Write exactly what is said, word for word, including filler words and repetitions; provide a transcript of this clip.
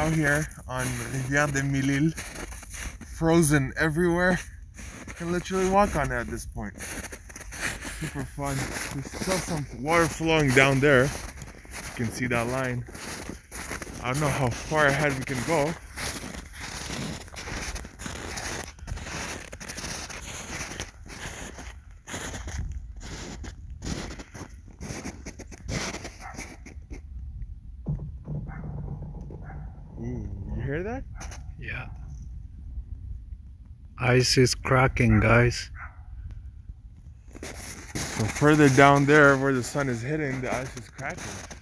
out here on Rivière de Milil, frozen everywhere. You can literally walk on it at this point. Super fun. There's still some water flowing down there. You can see that line. I don't know how far ahead we can go. Ooh, you hear that? Yeah. Ice is cracking, guys. So further down there where the sun is hitting, the ice is cracking.